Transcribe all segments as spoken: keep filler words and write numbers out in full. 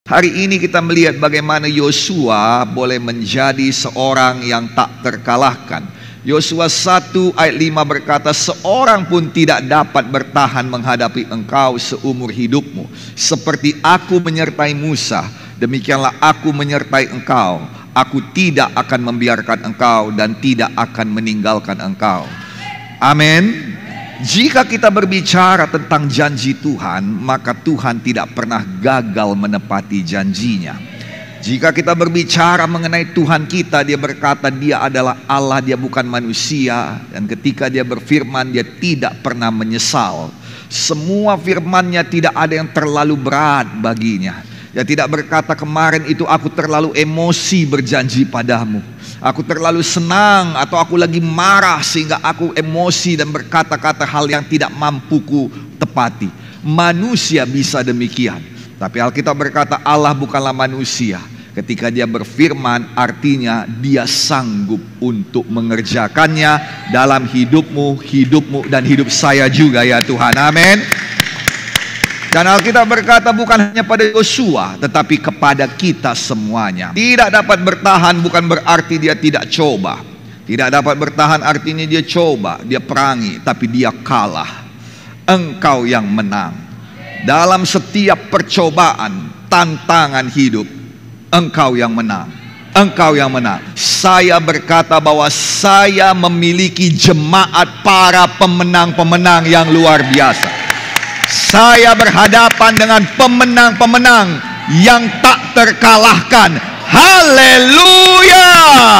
Hari ini kita melihat bagaimana Yosua boleh menjadi seorang yang tak terkalahkan. Yosua satu ayat lima berkata, seorang pun tidak dapat bertahan menghadapi engkau seumur hidupmu. Seperti aku menyertai Musa, demikianlah aku menyertai engkau. Aku tidak akan membiarkan engkau dan tidak akan meninggalkan engkau. Amin. Jika kita berbicara tentang janji Tuhan, maka Tuhan tidak pernah gagal menepati janjinya. Jika kita berbicara mengenai Tuhan kita, dia berkata dia adalah Allah, dia bukan manusia. Dan ketika dia berfirman, dia tidak pernah menyesal. Semua firman-Nya tidak ada yang terlalu berat baginya. Dia tidak berkata kemarin itu aku terlalu emosi berjanji padamu, aku terlalu senang, atau aku lagi marah sehingga aku emosi dan berkata-kata hal yang tidak mampuku tepati. Manusia bisa demikian, tapi Alkitab berkata Allah bukanlah manusia. Ketika dia berfirman, artinya dia sanggup untuk mengerjakannya dalam hidupmu, hidupmu dan hidup saya juga ya Tuhan. Amin. Dan Alkitab berkata bukan hanya pada Yosua, tetapi kepada kita semuanya. Tidak dapat bertahan bukan berarti dia tidak coba. Tidak dapat bertahan artinya dia coba, dia perangi, tapi dia kalah. Engkau yang menang. Dalam setiap percobaan, tantangan hidup, engkau yang menang. Engkau yang menang. Saya berkata bahwa saya memiliki jemaat para pemenang-pemenang yang luar biasa. Saya berhadapan dengan pemenang-pemenang yang tak terkalahkan. Haleluya!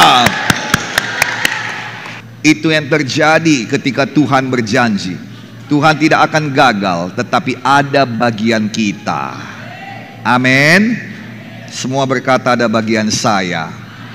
Itu yang terjadi ketika Tuhan berjanji. Tuhan tidak akan gagal, tetapi ada bagian kita. Amin. Semua berkata ada bagian saya.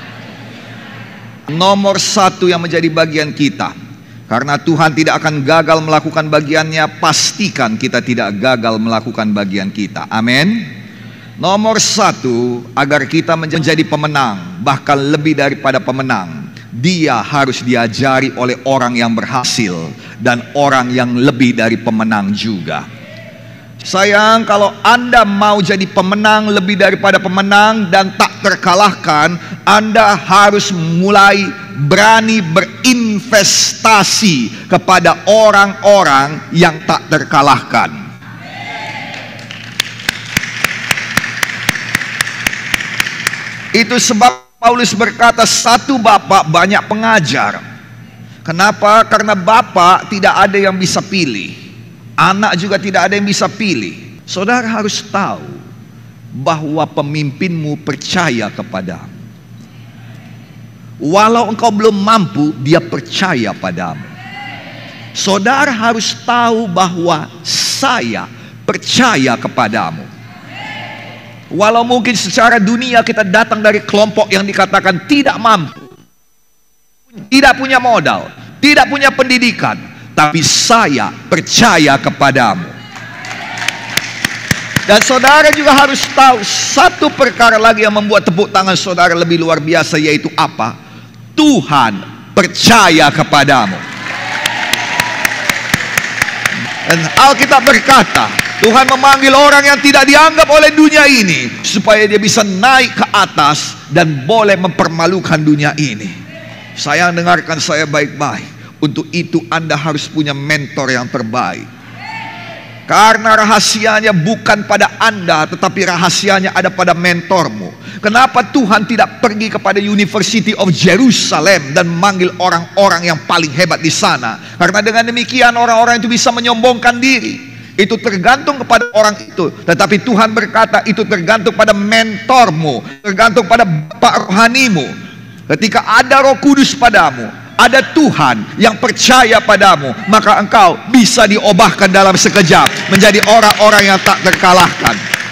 Nomor satu yang menjadi bagian kita. Karena Tuhan tidak akan gagal melakukan bagiannya, pastikan kita tidak gagal melakukan bagian kita. Amin. Nomor satu, agar kita menjadi pemenang, bahkan lebih daripada pemenang, dia harus diajari oleh orang yang berhasil dan orang yang lebih dari pemenang juga. Sayang, kalau Anda mau jadi pemenang lebih daripada pemenang dan tak terkalahkan, Anda harus mulai berani berinvestasi kepada orang-orang yang tak terkalahkan. Itu sebab Paulus berkata, satu bapak banyak pengajar. Kenapa? Karena bapak tidak ada yang bisa pilih, anak juga tidak ada yang bisa pilih. Saudara harus tahu bahwa pemimpinmu percaya kepadamu. Walau engkau belum mampu, dia percaya padamu. Saudara harus tahu bahwa saya percaya kepadamu. Walau mungkin secara dunia kita datang dari kelompok yang dikatakan tidak mampu, tidak punya modal, tidak punya pendidikan, tapi saya percaya kepadamu. Dan saudara juga harus tahu satu perkara lagi yang membuat tepuk tangan saudara lebih luar biasa, yaitu apa? Tuhan percaya kepadamu. Dan Alkitab berkata, Tuhan memanggil orang yang tidak dianggap oleh dunia ini supaya dia bisa naik ke atas dan boleh mempermalukan dunia ini. Sayang, dengarkan saya baik-baik. Untuk itu Anda harus punya mentor yang terbaik. Karena rahasianya bukan pada Anda, tetapi rahasianya ada pada mentormu. Kenapa Tuhan tidak pergi kepada University of Jerusalem dan memanggil orang-orang yang paling hebat di sana? Karena dengan demikian orang-orang itu bisa menyombongkan diri. Itu tergantung kepada orang itu. Tetapi Tuhan berkata itu tergantung pada mentormu, tergantung pada bapak rohanimu. Ketika ada Roh Kudus padamu, ada Tuhan yang percaya padamu, maka engkau bisa diubahkan dalam sekejap menjadi orang-orang yang tak terkalahkan.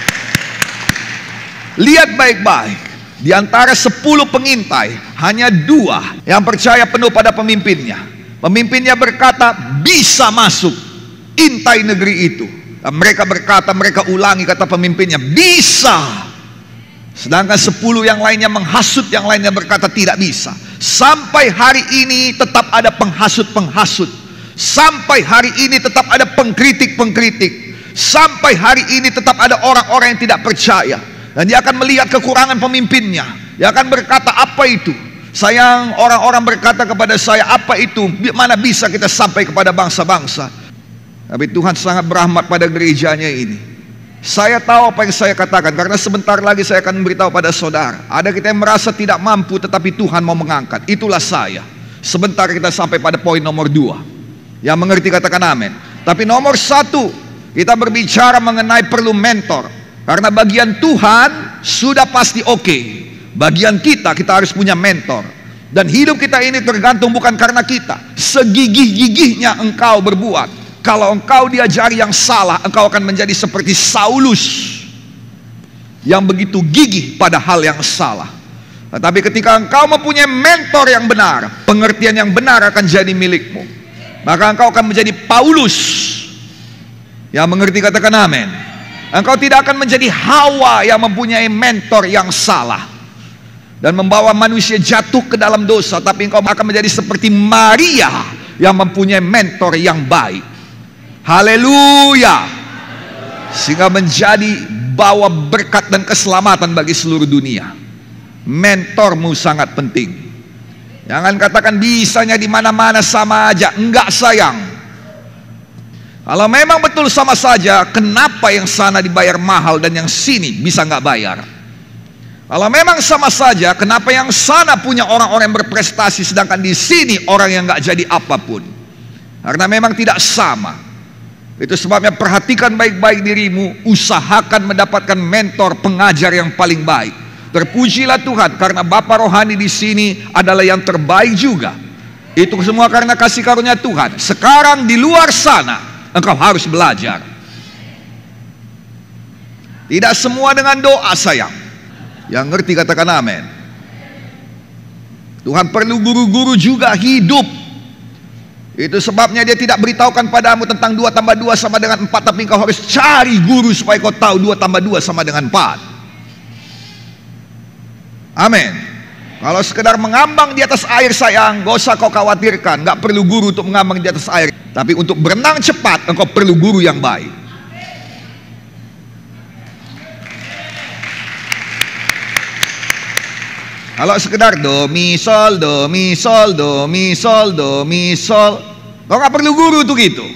Lihat baik-baik, di antara sepuluh pengintai hanya dua yang percaya penuh pada pemimpinnya. Pemimpinnya berkata bisa masuk intai negeri itu. Dan mereka berkata, mereka ulangi kata pemimpinnya, bisa. Sedangkan sepuluh yang lainnya menghasut, yang lainnya berkata tidak bisa. Sampai hari ini tetap ada penghasut-penghasut. Sampai hari ini tetap ada pengkritik-pengkritik. Sampai hari ini tetap ada orang-orang yang tidak percaya. Dan dia akan melihat kekurangan pemimpinnya. Dia akan berkata, apa itu? Sayang, orang-orang berkata kepada saya, apa itu? Mana bisa kita sampai kepada bangsa-bangsa? Tapi Tuhan sangat berahmat pada gerejanya ini. Saya tahu apa yang saya katakan, karena sebentar lagi saya akan memberitahu pada saudara. Ada kita yang merasa tidak mampu, tetapi Tuhan mau mengangkat. Itulah saya. Sebentar kita sampai pada poin nomor dua. Yang mengerti katakan amin. Tapi nomor satu, kita berbicara mengenai perlu mentor. Karena bagian Tuhan sudah pasti oke okay. Bagian kita, kita harus punya mentor. Dan hidup kita ini tergantung bukan karena kita. Segigih-gigihnya engkau berbuat, kalau engkau diajari yang salah, engkau akan menjadi seperti Saulus yang begitu gigih pada hal yang salah. Tetapi ketika engkau mempunyai mentor yang benar, pengertian yang benar akan jadi milikmu. Maka engkau akan menjadi Paulus yang mengerti katakan amin. Engkau tidak akan menjadi Hawa yang mempunyai mentor yang salah dan membawa manusia jatuh ke dalam dosa. Tapi engkau akan menjadi seperti Maria yang mempunyai mentor yang baik. Haleluya. Sehingga menjadi bawa berkat dan keselamatan bagi seluruh dunia. Mentormu sangat penting. Jangan katakan bisanya di mana-mana sama aja. Enggak sayang. Kalau memang betul sama saja, kenapa yang sana dibayar mahal dan yang sini bisa nggak bayar? Kalau memang sama saja, kenapa yang sana punya orang-orang yang berprestasi sedangkan di sini orang yang nggak jadi apapun? Karena memang tidak sama. Itu sebabnya perhatikan baik-baik dirimu, usahakan mendapatkan mentor, pengajar yang paling baik. Terpujilah Tuhan karena Bapa rohani di sini adalah yang terbaik juga. Itu semua karena kasih karunia Tuhan. Sekarang di luar sana engkau harus belajar. Tidak semua dengan doa sayang. Yang ngerti katakan amin. Tuhan perlu guru-guru juga hidup. Itu sebabnya dia tidak beritahukan padamu tentang dua tambah dua sama dengan empat, tapi engkau harus cari guru supaya kau tahu dua tambah dua sama dengan empat. Amin. Kalau sekedar mengambang di atas air sayang, gak usah kau khawatirkan. Gak perlu guru untuk mengambang di atas air. Tapi untuk berenang cepat, engkau perlu guru yang baik. Kalau sekedar do mi sol do mi sol do mi sol do mi sol, kau nggak perlu guru tuh gitu.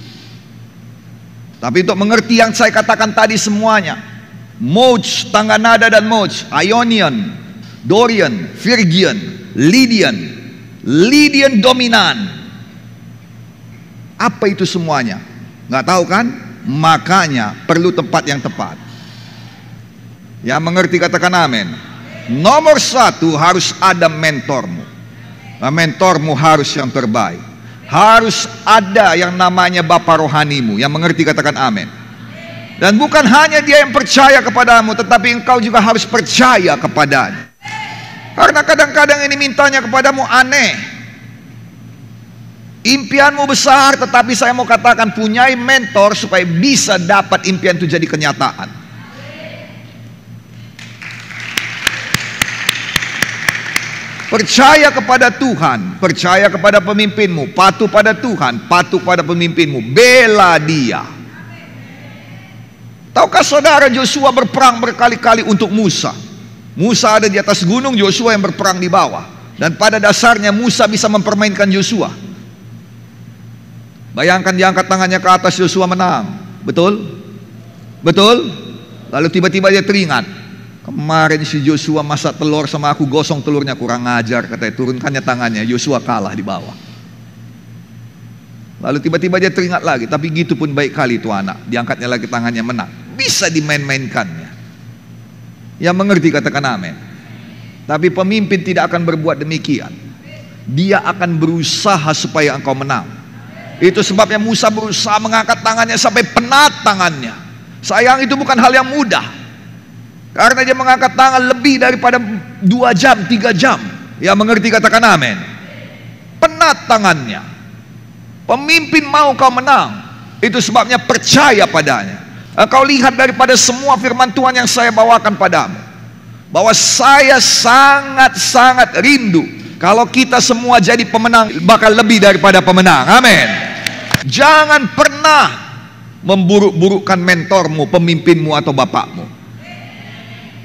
Tapi untuk mengerti yang saya katakan tadi semuanya, moj, tangga nada dan moj, Ionian, Dorian, Phrygian, Lydian, Lydian dominan. Apa itu semuanya? Nggak tahu kan? Makanya perlu tempat yang tepat. Yang mengerti katakan amin. Nomor satu, harus ada mentormu. Nah, mentormu harus yang terbaik. Harus ada yang namanya Bapa rohanimu. Yang mengerti katakan amin. Dan bukan hanya dia yang percaya kepadamu, tetapi engkau juga harus percaya kepadanya. Karena kadang-kadang ini mintanya kepadamu aneh. Impianmu besar, tetapi saya mau katakan punyai mentor supaya bisa dapat impian itu jadi kenyataan. Percaya kepada Tuhan, percaya kepada pemimpinmu, patuh pada Tuhan, patuh pada pemimpinmu, bela dia. Tahukah saudara, Yosua berperang berkali-kali untuk Musa. Musa ada di atas gunung, Yosua yang berperang di bawah. Dan pada dasarnya Musa bisa mempermainkan Yosua. Bayangkan diangkat tangannya ke atas, Yosua menang. Betul? Betul? Lalu tiba-tiba dia teringat, kemarin si Yosua masak telur sama aku, gosong telurnya, kurang ajar katanya. Turunkannya tangannya, Yosua kalah di bawah. Lalu tiba-tiba dia teringat lagi, tapi gitu pun baik kali itu anak, diangkatnya lagi tangannya, menang. Bisa dimain-mainkannya. Yang mengerti katakan amin. Tapi pemimpin tidak akan berbuat demikian. Dia akan berusaha supaya engkau menang. Itu sebabnya Musa berusaha mengangkat tangannya sampai penat tangannya. Sayang, itu bukan hal yang mudah. Karena dia mengangkat tangan lebih daripada dua jam, tiga jam. Yang mengerti katakan amin. Penat tangannya. Pemimpin mau kau menang. Itu sebabnya percaya padanya. Engkau lihat daripada semua firman Tuhan yang saya bawakan padamu, bahwa saya sangat-sangat rindu kalau kita semua jadi pemenang, bakal lebih daripada pemenang. Amin. Jangan pernah memburuk-burukkan mentormu, pemimpinmu atau bapakmu.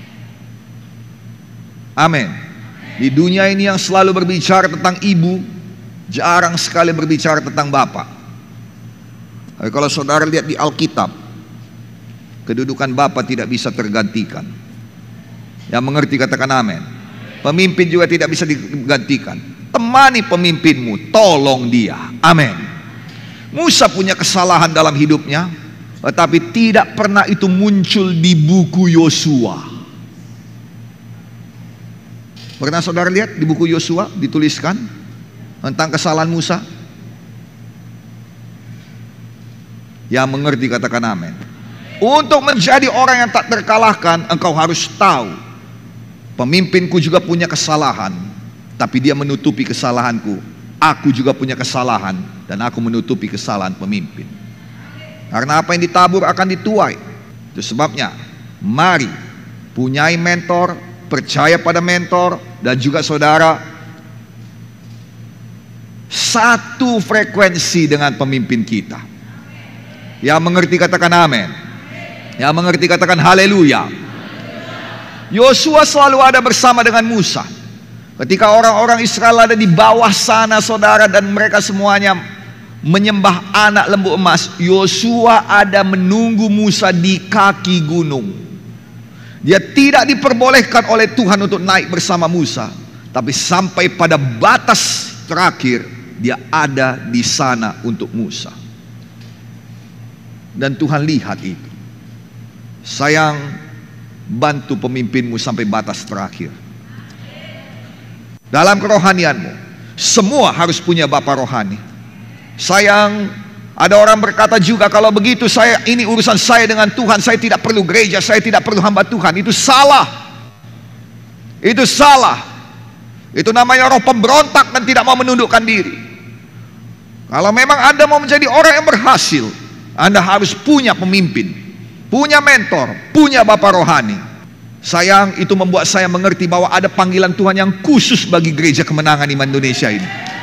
Amin. Di dunia ini yang selalu berbicara tentang ibu, jarang sekali berbicara tentang bapak. Tapi kalau saudara lihat di Alkitab, kedudukan bapak tidak bisa tergantikan. Yang mengerti katakan amin. Pemimpin juga tidak bisa digantikan. Temani pemimpinmu, tolong dia. Amin. Musa punya kesalahan dalam hidupnya, tetapi tidak pernah itu muncul di buku Yosua. Pernah saudara lihat di buku Yosua dituliskan tentang kesalahan Musa? Yang mengerti katakan amin. Untuk menjadi orang yang tak terkalahkan, engkau harus tahu, pemimpinku juga punya kesalahan, tapi dia menutupi kesalahanku. Aku juga punya kesalahan, dan aku menutupi kesalahan pemimpin. Karena apa yang ditabur akan dituai. Itu sebabnya, mari punyai mentor, percaya pada mentor, dan juga saudara satu frekuensi dengan pemimpin kita. Yang mengerti katakan amin. Yang mengerti katakan haleluya. Yosua selalu ada bersama dengan Musa. Ketika orang-orang Israel ada di bawah sana saudara, dan mereka semuanya menyembah anak lembu emas, Yosua ada menunggu Musa di kaki gunung. Dia tidak diperbolehkan oleh Tuhan untuk naik bersama Musa, tapi sampai pada batas terakhir dia ada di sana untuk Musa. Dan Tuhan lihat itu. Sayang, bantu pemimpinmu sampai batas terakhir. Dalam kerohanianmu, semua harus punya bapa rohani. Sayang, ada orang berkata juga, kalau begitu saya, ini urusan saya dengan Tuhan, saya tidak perlu gereja, saya tidak perlu hamba Tuhan. Itu salah. Itu salah. Itu namanya roh pemberontak dan tidak mau menundukkan diri. Kalau memang Anda mau menjadi orang yang berhasil, Anda harus punya pemimpin, punya mentor, punya bapa rohani. Sayang, itu membuat saya mengerti bahwa ada panggilan Tuhan yang khusus bagi gereja kemenangan iman Indonesia ini.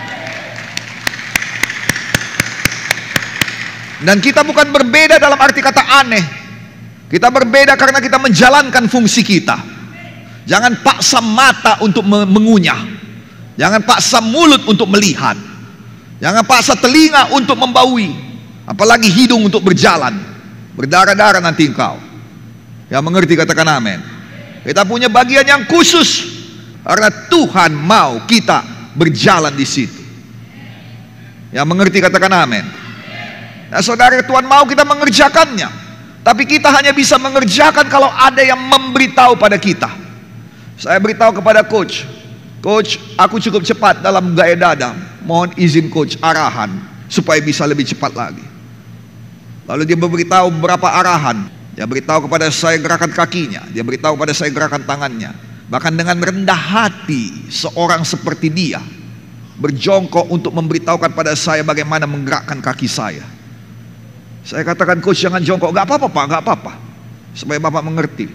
Dan kita bukan berbeda dalam arti kata aneh. Kita berbeda karena kita menjalankan fungsi kita. Jangan paksa mata untuk mengunyah. Jangan paksa mulut untuk melihat. Jangan paksa telinga untuk membaui. Apalagi hidung untuk berjalan. Berdarah-darah nanti engkau. Yang mengerti katakan amin. Kita punya bagian yang khusus karena Tuhan mau kita berjalan di situ. Yang mengerti katakan amin. Nah saudara, Tuhan mau kita mengerjakannya, tapi kita hanya bisa mengerjakan kalau ada yang memberitahu pada kita. Saya beritahu kepada coach, coach, aku cukup cepat dalam gaya dada, mohon izin coach arahan supaya bisa lebih cepat lagi. Lalu dia memberitahu beberapa arahan. Dia beritahu kepada saya gerakan kakinya, dia beritahu kepada saya gerakan tangannya. Bahkan dengan rendah hati seorang seperti dia berjongkok untuk memberitahukan pada saya bagaimana menggerakkan kaki saya. Saya katakan, coach jangan jongkok. Gak apa-apa pak, gak apa-apa, supaya bapak mengerti.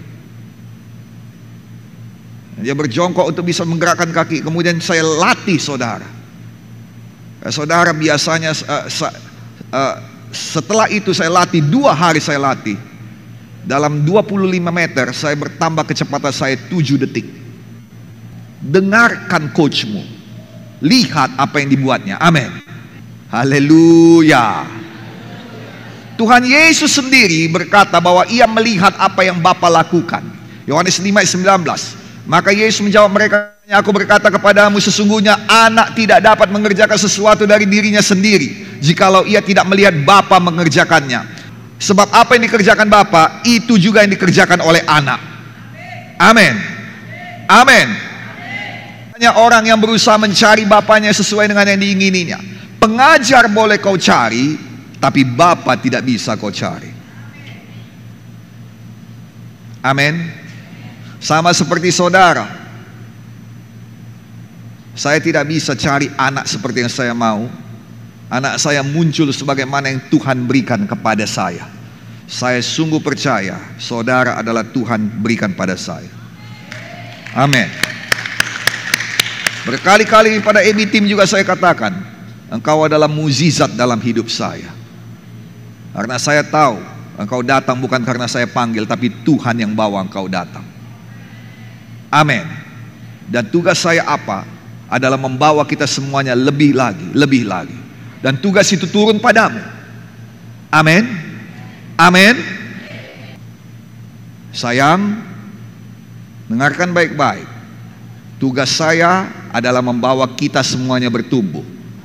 Dia berjongkok untuk bisa menggerakkan kaki. Kemudian saya latih saudara. Saudara biasanya uh, uh, setelah itu saya latih, dua hari saya latih. Dalam dua puluh lima meter saya bertambah kecepatan saya tujuh detik. Dengarkan coachmu, lihat apa yang dibuatnya. Amin. Haleluya. Tuhan Yesus sendiri berkata bahwa ia melihat apa yang Bapa lakukan. Yohanes lima ayat sembilan belas. Maka Yesus menjawab mereka, aku berkata kepadamu, sesungguhnya anak tidak dapat mengerjakan sesuatu dari dirinya sendiri jikalau ia tidak melihat Bapa mengerjakannya. Sebab apa yang dikerjakan Bapa, itu juga yang dikerjakan oleh anak. Amin. Amin. Hanya orang yang berusaha mencari Bapanya sesuai dengan yang diingininya. Pengajar boleh kau cari, tapi Bapa tidak bisa kau cari. Amin. Sama seperti saudara, saya tidak bisa cari anak seperti yang saya mau. Anak saya muncul sebagaimana yang Tuhan berikan kepada saya. Saya sungguh percaya saudara adalah Tuhan berikan pada saya. Amin. Berkali-kali pada E B Team juga saya katakan, engkau adalah mukjizat dalam hidup saya. Karena saya tahu engkau datang bukan karena saya panggil, tapi Tuhan yang bawa engkau datang. Amin. Dan tugas saya apa? Adalah membawa kita semuanya lebih lagi, lebih lagi. Dan tugas itu turun padamu. Amin. Amin. Sayang, dengarkan baik-baik. Tugas saya adalah membawa kita semuanya bertumbuh.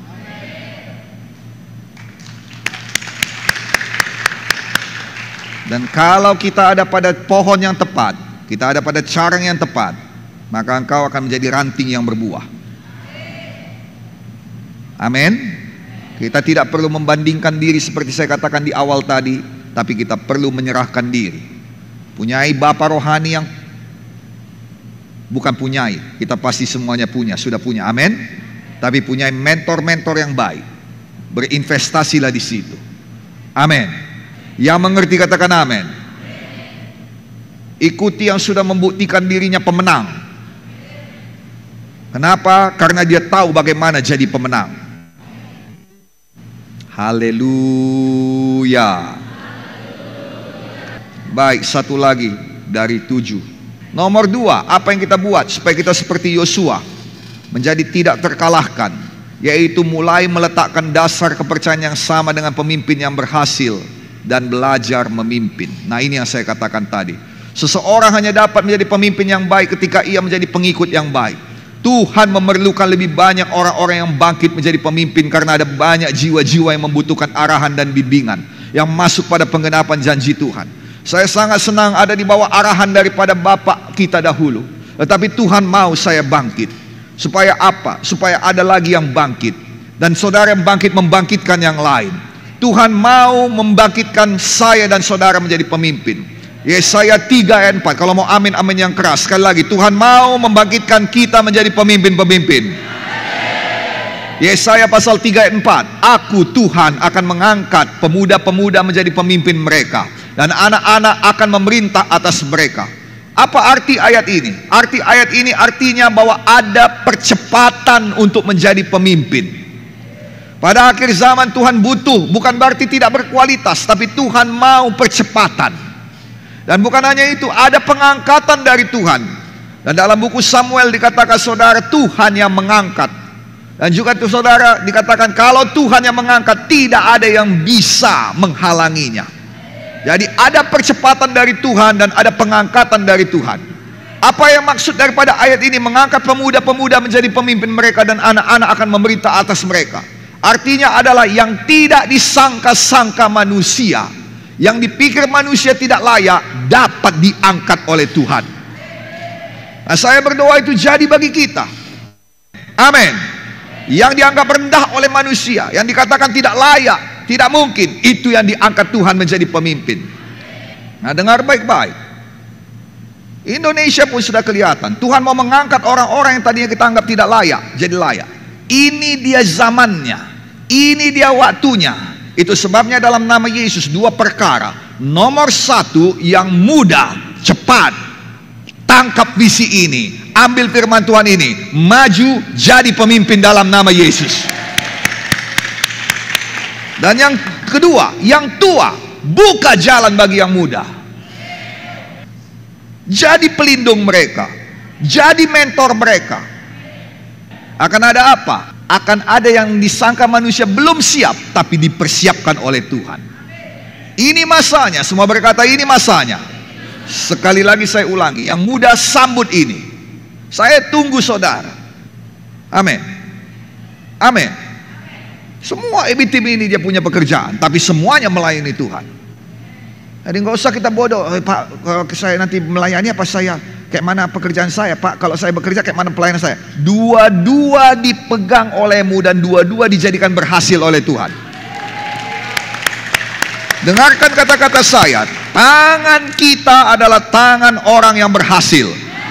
Dan kalau kita ada pada pohon yang tepat, kita ada pada carang yang tepat, maka engkau akan menjadi ranting yang berbuah. Amin. Kita tidak perlu membandingkan diri seperti saya katakan di awal tadi, tapi kita perlu menyerahkan diri. Punyai bapa rohani yang bukan punyai, kita pasti semuanya punya, sudah punya, amin. Tapi punya mentor-mentor yang baik, berinvestasilah di situ, amin. Yang mengerti katakan amin. Ikuti yang sudah membuktikan dirinya pemenang. Kenapa? Karena dia tahu bagaimana jadi pemenang. Haleluya. Baik, satu lagi dari tujuh. Nomor dua, apa yang kita buat supaya kita seperti Yosua, menjadi tidak terkalahkan, yaitu mulai meletakkan dasar kepercayaan yang sama dengan pemimpin yang berhasil dan belajar memimpin. Nah, ini yang saya katakan tadi. Seseorang hanya dapat menjadi pemimpin yang baik ketika ia menjadi pengikut yang baik. Tuhan memerlukan lebih banyak orang-orang yang bangkit menjadi pemimpin, karena ada banyak jiwa-jiwa yang membutuhkan arahan dan bimbingan yang masuk pada penggenapan janji Tuhan. Saya sangat senang ada di bawah arahan daripada Bapak kita dahulu. Tetapi Tuhan mau saya bangkit. Supaya apa? Supaya ada lagi yang bangkit. Dan saudara yang bangkit membangkitkan yang lain. Tuhan mau membangkitkan saya dan saudara menjadi pemimpin. Yesaya tiga ayat empat. Kalau mau amin, amin yang keras. Sekali lagi, Tuhan mau membangkitkan kita menjadi pemimpin-pemimpin. Yesaya pasal tiga ayat empat. Aku Tuhan akan mengangkat pemuda-pemuda menjadi pemimpin mereka, dan anak-anak akan memerintah atas mereka. Apa arti ayat ini? Arti ayat ini artinya bahwa ada percepatan untuk menjadi pemimpin. Pada akhir zaman Tuhan butuh, bukan berarti tidak berkualitas, tapi Tuhan mau percepatan. Dan bukan hanya itu, ada pengangkatan dari Tuhan. Dan dalam buku Samuel dikatakan, saudara, Tuhan yang mengangkat. Dan juga itu saudara dikatakan, kalau Tuhan yang mengangkat, tidak ada yang bisa menghalanginya. Jadi ada percepatan dari Tuhan dan ada pengangkatan dari Tuhan. Apa yang maksud daripada ayat ini? Mengangkat pemuda-pemuda menjadi pemimpin mereka, dan anak-anak akan memerintah atas mereka. Artinya adalah yang tidak disangka-sangka manusia, yang dipikir manusia tidak layak, dapat diangkat oleh Tuhan. Nah, saya berdoa itu jadi bagi kita. Amin. Yang dianggap rendah oleh manusia, yang dikatakan tidak layak, tidak mungkin, itu yang diangkat Tuhan menjadi pemimpin. Nah, dengar baik-baik. Indonesia pun sudah kelihatan. Tuhan mau mengangkat orang-orang yang tadinya kita anggap tidak layak, jadi layak. Ini dia zamannya, ini dia waktunya. Itu sebabnya dalam nama Yesus dua perkara. Nomor satu, yang mudah, cepat, tangkap visi ini, ambil firman Tuhan ini, maju jadi pemimpin dalam nama Yesus. Dan yang kedua, yang tua, buka jalan bagi yang muda. Jadi pelindung mereka, jadi mentor mereka. Akan ada apa? Akan ada yang disangka manusia belum siap, tapi dipersiapkan oleh Tuhan. Ini masanya, semua berkata ini masanya. Sekali lagi saya ulangi, yang muda sambut ini. Saya tunggu saudara. Amin. Amin. Semua tim ini dia punya pekerjaan, tapi semuanya melayani Tuhan. Jadi nggak usah kita bodoh, eh, Pak, kalau saya nanti melayani apa saya, kayak mana pekerjaan saya, Pak, kalau saya bekerja kayak mana pelayanan saya. Dua-dua dipegang olehmu dan dua-dua dijadikan berhasil oleh Tuhan. Dengarkan kata-kata saya, tangan kita adalah tangan orang yang berhasil.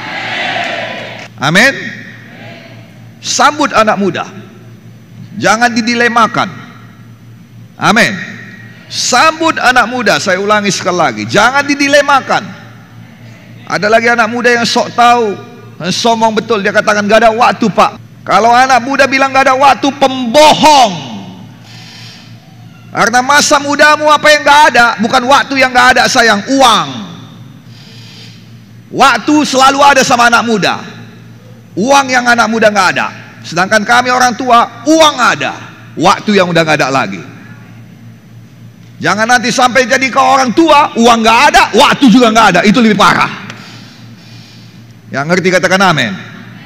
Amin. Sambut anak muda, jangan didilemakan. Amin. Sambut anak muda, saya ulangi sekali lagi, jangan didilemakan. Ada lagi anak muda yang sok tahu, sombong betul, dia katakan gak ada waktu, Pak. Kalau anak muda bilang gak ada waktu, pembohong. Karena masa mudamu apa yang gak ada, bukan waktu yang gak ada sayang, uang. Waktu selalu ada sama anak muda. Uang yang anak muda nggak ada. Sedangkan kami orang tua, uang ada, waktu yang udah nggak ada lagi. Jangan nanti sampai jadi kau orang tua, uang nggak ada, waktu juga nggak ada. Itu lebih parah. Yang ngerti katakan amin.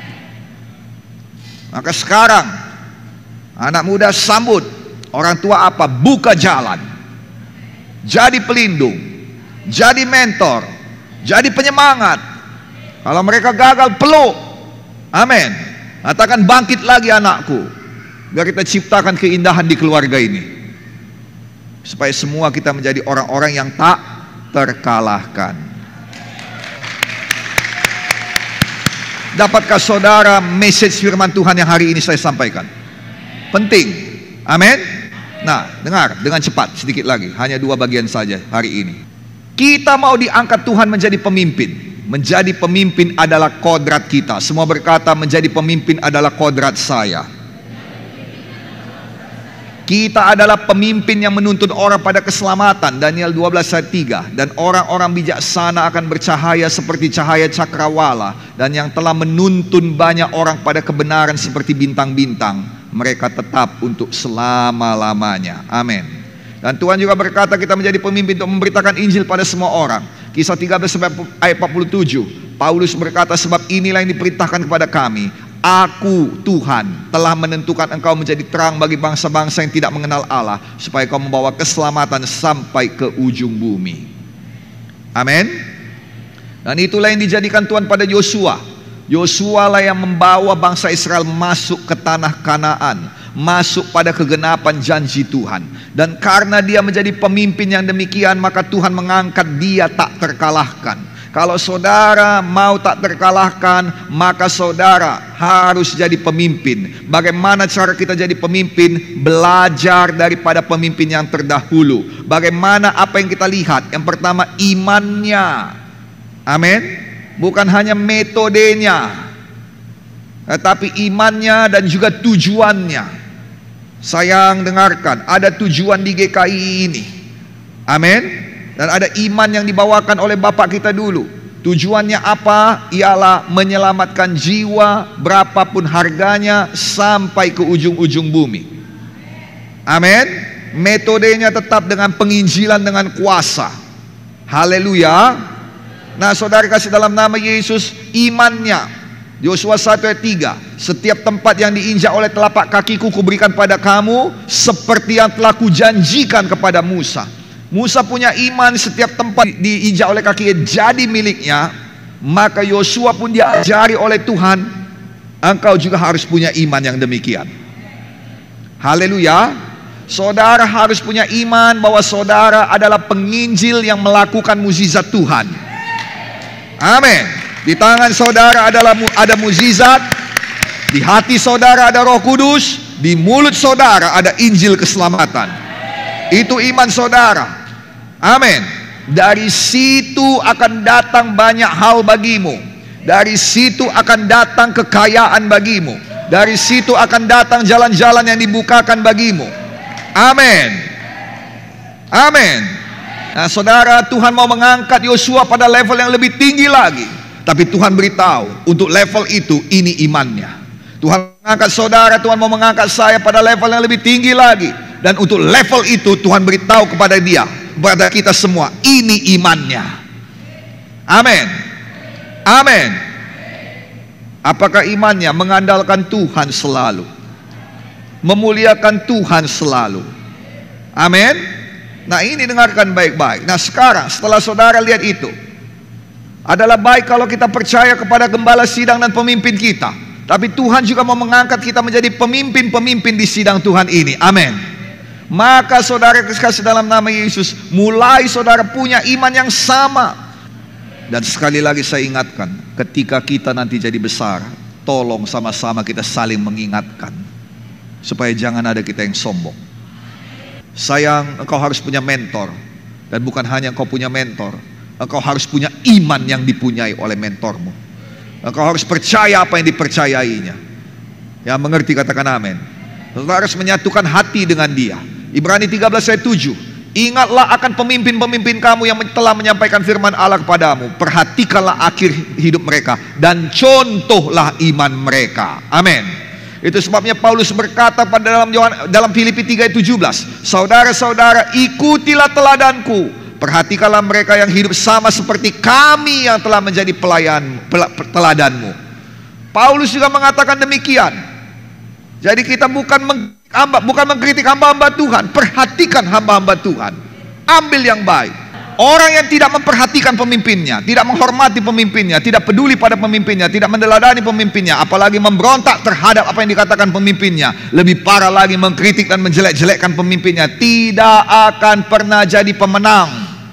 Maka sekarang anak muda sambut. Orang tua apa? Buka jalan. Jadi pelindung, jadi mentor, jadi penyemangat. Kalau mereka gagal, peluk. Amin. Katakan bangkit lagi anakku. Biar kita ciptakan keindahan di keluarga ini. Supaya semua kita menjadi orang-orang yang tak terkalahkan. Dapatkah saudara message firman Tuhan yang hari ini saya sampaikan? Penting. Amin. Nah, dengar dengan cepat sedikit lagi. Hanya dua bagian saja hari ini. Kita mau diangkat Tuhan menjadi pemimpin. Menjadi pemimpin adalah kodrat kita. Semua berkata menjadi pemimpin adalah kodrat saya. Kita adalah pemimpin yang menuntun orang pada keselamatan. Daniel dua belas ayat tiga. Dan orang-orang bijaksana akan bercahaya seperti cahaya cakrawala. Dan yang telah menuntun banyak orang pada kebenaran seperti bintang-bintang. Mereka tetap untuk selama-lamanya. Amin. Dan Tuhan juga berkata kita menjadi pemimpin untuk memberitakan Injil pada semua orang. Kisah tiga belas ayat empat puluh tujuh. Paulus berkata, sebab inilah yang diperintahkan kepada kami. Aku Tuhan telah menentukan engkau menjadi terang bagi bangsa-bangsa yang tidak mengenal Allah, supaya kau membawa keselamatan sampai ke ujung bumi. Amin. Dan itulah yang dijadikan Tuhan pada Yosua. Yosua lah yang membawa bangsa Israel masuk ke tanah Kanaan, masuk pada kegenapan janji Tuhan. Dan karena dia menjadi pemimpin yang demikian, maka Tuhan mengangkat dia tak terkalahkan. Kalau saudara mau tak terkalahkan, maka saudara harus jadi pemimpin. Bagaimana cara kita jadi pemimpin? Belajar daripada pemimpin yang terdahulu. Bagaimana apa yang kita lihat? Yang pertama, imannya. Amin. Bukan hanya metodenya, tetapi imannya dan juga tujuannya. Sayang dengarkan, ada tujuan di G K I ini. Amin. Dan ada iman yang dibawakan oleh Bapak kita dulu. Tujuannya apa? Ialah menyelamatkan jiwa berapapun harganya sampai ke ujung-ujung bumi. Amin. Metodenya tetap dengan penginjilan dengan kuasa. Haleluya. Nah, saudara kasih dalam nama Yesus, imannya. Yosua satu ayat tiga. Setiap tempat yang diinjak oleh telapak kakiku kuberikan pada kamu, seperti yang telah kujanjikan kepada Musa. Musa punya iman, setiap tempat diinjak oleh kakinya jadi miliknya. Maka Yosua pun diajari oleh Tuhan, engkau juga harus punya iman yang demikian. Haleluya. Saudara harus punya iman bahwa saudara adalah penginjil yang melakukan mukjizat Tuhan. Amin. Di tangan saudara adalah ada mukjizat, di hati saudara ada Roh Kudus, di mulut saudara ada Injil keselamatan. Itu iman saudara. Amin. Dari situ akan datang banyak hal bagimu. Dari situ akan datang kekayaan bagimu. Dari situ akan datang jalan-jalan yang dibukakan bagimu. Amin. Amin. Nah, saudara, Tuhan mau mengangkat Yosua pada level yang lebih tinggi lagi. Tapi Tuhan beritahu, untuk level itu, ini imannya. Tuhan mengangkat saudara, Tuhan mau mengangkat saya pada level yang lebih tinggi lagi. Dan untuk level itu, Tuhan beritahu kepada dia, kepada kita semua, ini imannya. Amin. Amin. Apakah imannya? Mengandalkan Tuhan selalu, memuliakan Tuhan selalu. Amin. Nah, ini dengarkan baik-baik. Nah, sekarang setelah saudara lihat itu, adalah baik kalau kita percaya kepada gembala sidang dan pemimpin kita. Tapi Tuhan juga mau mengangkat kita menjadi pemimpin-pemimpin di sidang Tuhan ini. Amin. Maka saudara kasih dalam nama Yesus, mulai saudara punya iman yang sama. Dan sekali lagi saya ingatkan, ketika kita nanti jadi besar, tolong sama-sama kita saling mengingatkan, supaya jangan ada kita yang sombong. Sayang, engkau harus punya mentor. Dan bukan hanya engkau punya mentor, engkau harus punya iman yang dipunyai oleh mentormu. Engkau harus percaya apa yang dipercayainya. Yang mengerti katakan amin. Engkau harus menyatukan hati dengan dia. Ibrani tiga belas ayat tujuh. Ingatlah akan pemimpin-pemimpin kamu yang telah menyampaikan firman Allah kepadamu. Perhatikanlah akhir hidup mereka dan contohlah iman mereka. Amin. Itu sebabnya Paulus berkata pada dalam dalam Filipi tiga ayat tujuh belas, saudara-saudara, ikutilah teladanku, perhatikanlah mereka yang hidup sama seperti kami yang telah menjadi pelayan teladanmu. Paulus juga mengatakan demikian. Jadi kita bukan meng, bukan mengkritik hamba-hamba Tuhan, perhatikan hamba-hamba Tuhan, ambil yang baik. Orang yang tidak memperhatikan pemimpinnya, tidak menghormati pemimpinnya, tidak peduli pada pemimpinnya, tidak meneladani pemimpinnya, apalagi memberontak terhadap apa yang dikatakan pemimpinnya, lebih parah lagi mengkritik dan menjelek-jelekkan pemimpinnya, tidak akan pernah jadi pemenang.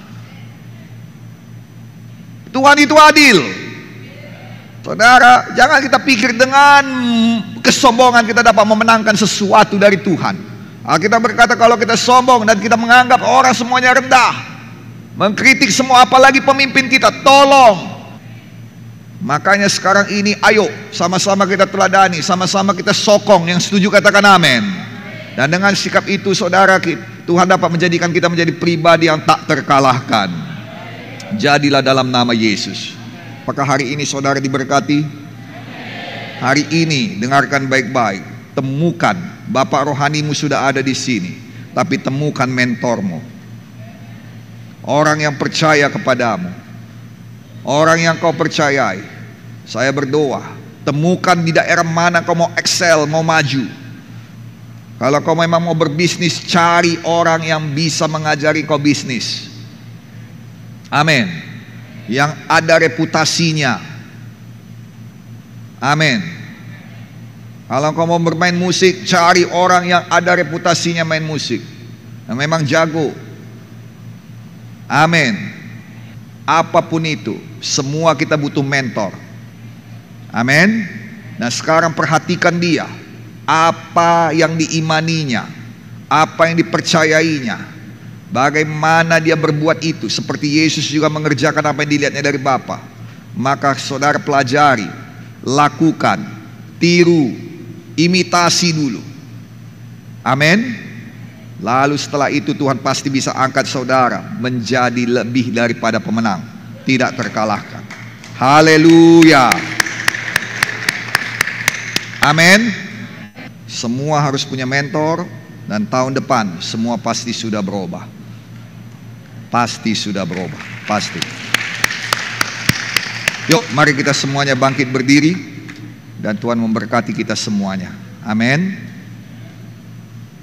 Tuhan itu adil. Saudara, jangan kita pikir dengan kesombongan kita dapat memenangkan sesuatu dari Tuhan. Kita berkata kalau kita sombong dan kita menganggap orang semuanya rendah, mengkritik semua apalagi pemimpin kita, tolong. Makanya sekarang ini ayo sama-sama kita teladani, sama-sama kita sokong. Yang setuju katakan amin. Dan dengan sikap itu saudara, Tuhan dapat menjadikan kita menjadi pribadi yang tak terkalahkan. Jadilah dalam nama Yesus. Apakah hari ini saudara diberkati? Hari ini dengarkan baik-baik. Temukan, Bapak rohanimu sudah ada di sini, tapi temukan mentormu. Orang yang percaya kepadamu, orang yang kau percayai. Saya berdoa, temukan di daerah mana kau mau excel, mau maju. Kalau kau memang mau berbisnis, cari orang yang bisa mengajari kau bisnis. Amin. Yang ada reputasinya. Amin. Kalau kau mau bermain musik, cari orang yang ada reputasinya main musik, yang memang jago. Amin. Apapun itu, semua kita butuh mentor. Amin. Nah sekarang perhatikan dia, apa yang diimaninya, apa yang dipercayainya, bagaimana dia berbuat itu. Seperti Yesus juga mengerjakan apa yang dilihatnya dari Bapa. Maka saudara pelajari, lakukan, tiru, imitasi dulu. Amin. Lalu setelah itu Tuhan pasti bisa angkat saudara menjadi lebih daripada pemenang, tidak terkalahkan. Haleluya. Amin. Semua harus punya mentor. Dan tahun depan semua pasti sudah berubah. Pasti sudah berubah, pasti. Yuk mari kita semuanya bangkit berdiri, dan Tuhan memberkati kita semuanya. Amin.